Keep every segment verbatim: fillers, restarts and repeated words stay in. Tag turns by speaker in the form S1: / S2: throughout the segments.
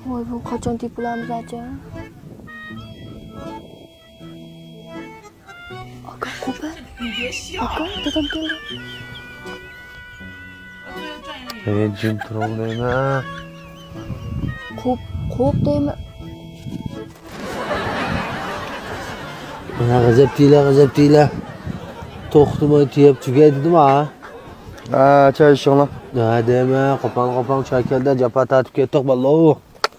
S1: Voy bu qachon tepulamiz acha? Aka ko'pa. Aka dadam keldi.
S2: Men jim turolmayman.
S1: Ko'p, ko'p deymi?
S2: Mana g'azab tiyla, g'azab tiyla. To'xtamay tiyib tugaydimi ha?
S3: Ha, choy ishinglar.
S2: Ha, dema, qopon-qopon choy keldi, japa tatib ketdik vallohu.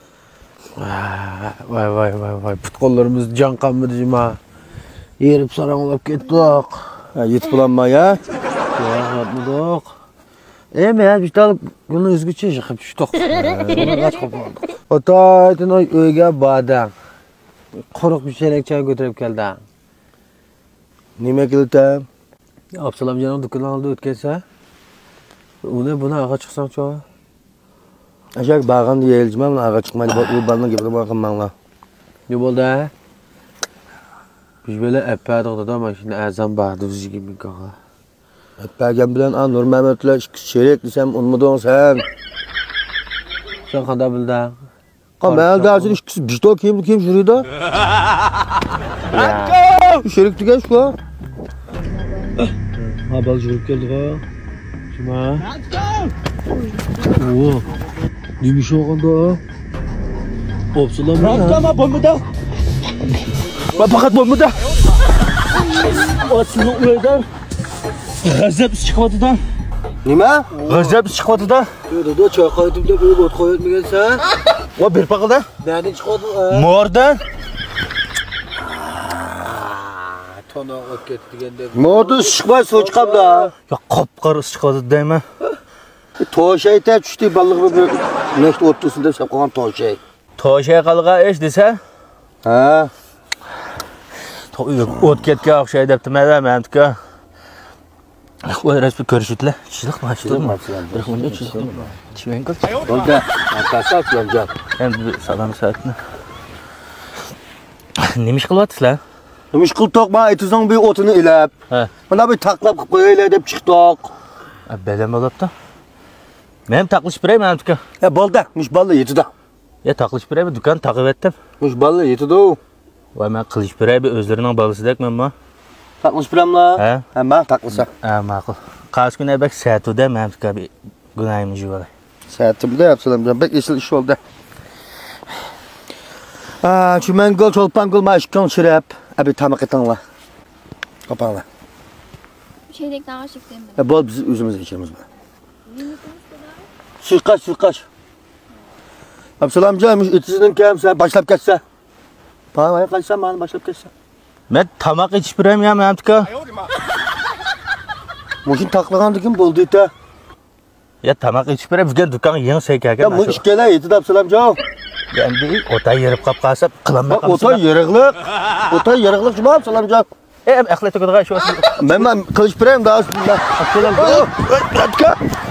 S2: Voy, voy, voy, voy, putqonlarimiz jon qanmidi jima. Yerib saranglab ketdik.
S3: Ha, yetib bulanma ya.
S2: Yo'q, yotmadik. E, men bitta buni o'zgacha yiqib tushdik. Buni qach qopoldik. Otaytin oy uyga badam. Quruq bir chelak choy ko'tarib keldi.
S3: Nima qildim?
S2: Absalomjon do'kondan oldi o'tgansa, uni buni ag'a chiqsam-chi.
S3: Ashak bag'an yeyilma, buni ag'a chiqmaydi. Bu balni gapirib qilmanglar.
S2: Ne bo'ldi? Biz böyle epeydik da mashina azam bardi bizga mikoga.
S3: Epeygan bilan a Nurmamatlar ikki cherak desam, unmiding sen.
S2: Sen qanday bilding?
S3: Qamaldasin ikkisi bishto kim kim yurida? Akko! Sherik degan shu.
S2: Ha, bal yurib keldi-ku. Shuma. Akko! Oo. Nima ish olganda? Absalom.
S3: Rakama bo'lmadi. Va faqat bo'lmadi.
S2: Osini uydan g'azab chiqyapti-da.
S3: Nima?
S2: G'azab chiqyapti-da.
S3: Yo'da choy qo'ydim deb o'yib o't qo'yotmagansan. Va bir paqilda?
S2: Nereden chiqyapti?
S3: Mordan.
S2: Tona o't ketdi deganda.
S3: Mordan chiqmay suv chiqamda.
S2: Ya qop-qora chiqyapti deyman.
S3: To'shayta tushdi balliq bir neft o'tdisin deb sab qo'ygan to'shay.
S2: To'shay qalqa ish desa?
S3: Ha.
S2: O't ketgan o'xshay debdi mana menimki. Voy rasmi ko'rishitlar. Chilik mashitmi? Bir xunja chilik. Chiven qil.
S3: Bo'ldi. Tashlab yonjon.
S2: Endi salom soatni. Nima ish qilyapsizlar?
S3: Nima ish qilib to'qma aytizing bu o'tini ilab.
S2: Ha.
S3: Mana bir taqlab qilib qo'yaylar deb chiqdik.
S2: Belam bo'libdi. Men taqlishib beray menimki.
S3: Ya bo'ldi, mush balla yetidi.
S2: Ya taqlishib beraymi? Do'kon taqib etdim.
S3: Mush balla yetidi.
S2: Voy men qilish beray bir o'zlarining bolasidek menmi?
S3: Taqlish bilamlar?
S2: Ha?
S3: Ha, men taqlisa.
S2: Ha, ma'qul. Qas kun bak satuda menimki bir gunoyim jivar.
S3: Satimda Absalomjon bek esil ish oldi. Ha, shu men gol cho'lpan gol mashkon shirab, abi tamaq etinglar. Qopanglar.
S1: Şeydek nağışık değil mi?
S3: Ya bol biz o'zimiz ichimiz bor. Suqash, suqash. Absalomjon, mush itisining kamsa boshlab ketsa. Bana qaysa, meni boshlab ketsa.
S2: Men tamaq ichib beraymi ya menimki?
S3: Mushin taqlagandikin bo'ldi-da.
S2: Ya tamaq ichib beray, bugun do'kon yangi seykaga.
S3: Ya mush kela yetidi Absalomjon.
S2: Endi o'ta yerib qolib qolsa, qilaman.
S3: O'ta yeriqliq. O'ta yeriqliq juma Absalomjon.
S2: E, axlatga qo'ygan shu.
S3: Men men qilish berayim da Absalomjon.